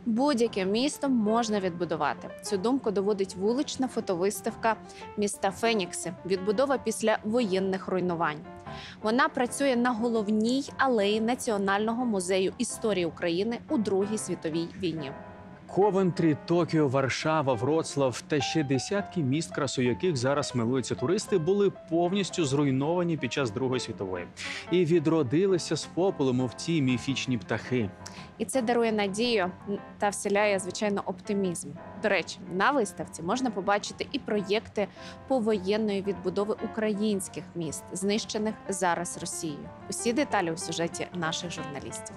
Будь-яке місто можна відбудувати. Цю думку доводить вулична фотовиставка міста Фенікси «Відбудова після воєнних руйнувань». Вона працює на головній алеї Національного музею історії України у Другій світовій війні. Ковентрі, Токіо, Варшава, Вроцлав та ще десятки міст, красою яких зараз милуються туристи, були повністю зруйновані під час Другої світової. І відродилися з попелу, мов ті міфічні птахи. І це дарує надію та вселяє, звичайно, оптимізм. До речі, на виставці можна побачити і проєкти повоєнної відбудови українських міст, знищених зараз Росією. Усі деталі у сюжеті наших журналістів.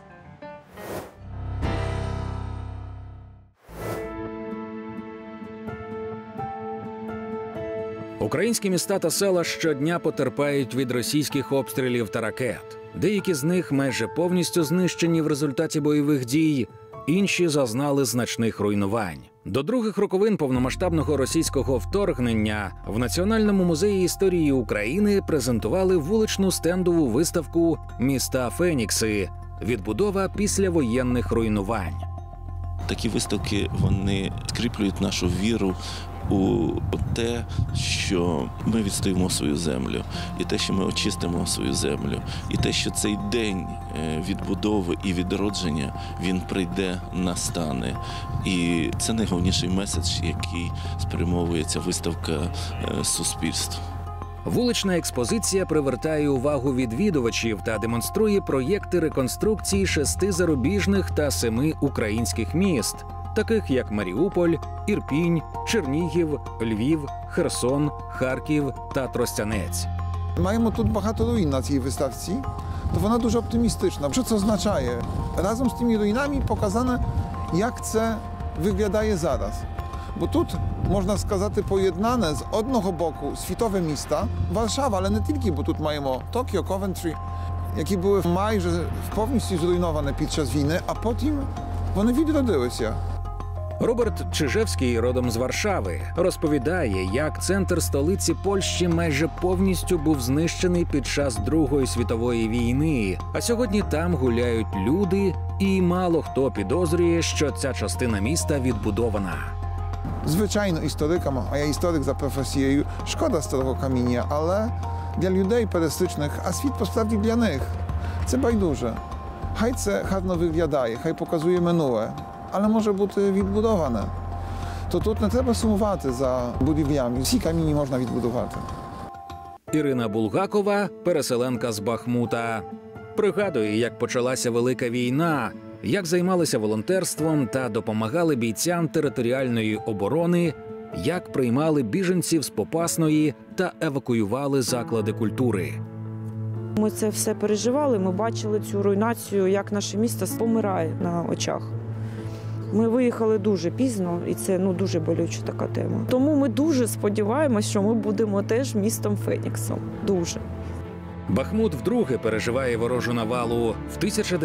Українські міста та села щодня потерпають від російських обстрілів та ракет. Деякі з них майже повністю знищені в результаті бойових дій, інші зазнали значних руйнувань. До других роковин повномасштабного російського вторгнення в Національному музеї історії України презентували вуличну стендову виставку «Міста Фенікси. Відбудова після воєнних руйнувань». Такі виставки, вони скріплюють нашу віру у те, що ми відстоїмо свою землю, і те, що ми очистимо свою землю, і те, що цей день відбудови і відродження, він прийде, настане. І це найголовніший меседж, який спрямовує ця виставка суспільству. Вулична експозиція привертає увагу відвідувачів та демонструє проєкти реконструкції 6 зарубіжних та 7 українських міст, таких як Маріуполь, Ірпінь, Чернігів, Львів, Херсон, Харків та Тростянець. Маємо тут багато руїн на цій виставці, то вона дуже оптимістична. Що це означає? Разом з тими руїнами показано, як це виглядає зараз. Bo тут, można сказати, поєднане з одного боку світове міста, Warszawa, ale nie tylko, bo тут маємо Токіо, Ковентрі, які були майже повністю зруйновані під час війни, а потім вони відродилися. Роберт Чижевський, родом з Варшави, розповідає, як центр столиці Польщі майже повністю був знищений під час Другої світової війни. А сьогодні там гуляють люди, і мало хто підозрює, що ця частина міста відбудована. Звичайно, історикам, а я історик за професією, шкода старого каміння, але для людей пересічних, а світ посправді для них, це байдуже. Хай це гарно виглядає, хай показує минуле, але може бути відбудоване. То тут не треба сумувати за будівлями, всі камінні можна відбудувати. Ірина Булгакова, переселенка з Бахмута. Пригадує, як почалася Велика війна, як займалися волонтерством та допомагали бійцям територіальної оборони, як приймали біженців з Попасної та евакуювали заклади культури. Ми це все переживали, ми бачили цю руйнацію, як наше місто помирає на очах. Ми виїхали дуже пізно, і це дуже болюча така тема. Тому ми дуже сподіваємося, що ми будемо теж містом Феніксом. Дуже. Бахмут вдруге переживає ворожу навалу. В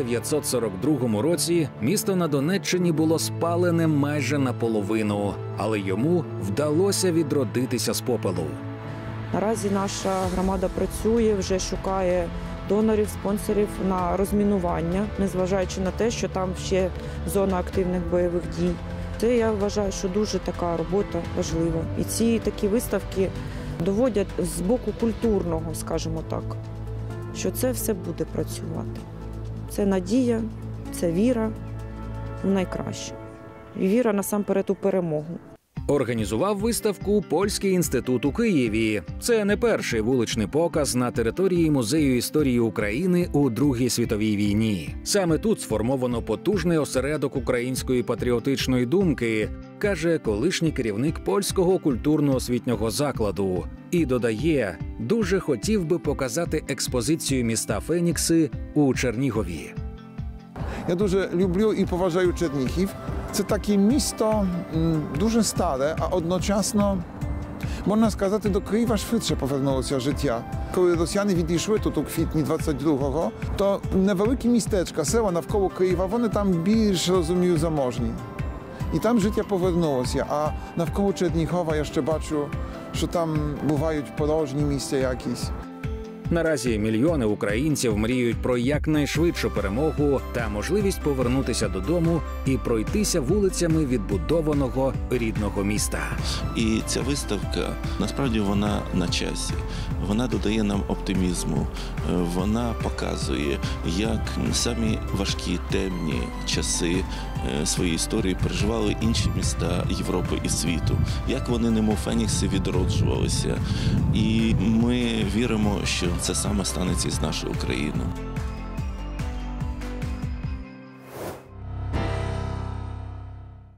1942 році місто на Донеччині було спалене майже наполовину, але йому вдалося відродитися з попелу. Наразі наша громада працює, вже шукає донорів, спонсорів на розмінування, незважаючи на те, що там ще зона активних бойових дій. Це, я вважаю, що дуже така робота важлива. І ці такі виставки доводять з боку культурного, скажімо так, що це все буде працювати. Це надія, це віра в найкраще. І віра насамперед у перемогу. Організував виставку Польський інститут у Києві. Це не перший вуличний показ на території Музею історії України у Другій світовій війні. Саме тут сформовано потужний осередок української патріотичної думки, каже колишній керівник польського культурно-освітнього закладу. І додає, дуже хотів би показати експозицію міста Фенікси у Чернігові. Я дуже люблю і поважаю Чернігів. Це таке місто дуже старе, а одночасно, можна сказати, до Києва швидше повернулося життя. Коли росіяни відійшли тут у квітні 22-го, то невеликі містечка, села навколо Києва, вони там більш, розумію, заможні. І там життя повернулося, а навколо Чернігова я ще бачу, що там бувають порожні місця якісь. Наразі мільйони українців мріють про якнайшвидшу перемогу та можливість повернутися додому і пройтися вулицями відбудованого рідного міста. І ця виставка, насправді, вона на часі. Вона додає нам оптимізму, вона показує, як самі важкі, темні часи своєї історії переживали інші міста Європи і світу, як вони, немов фенікси, відроджувалися. І ми віримо, що це саме станеться і з нашою Україною.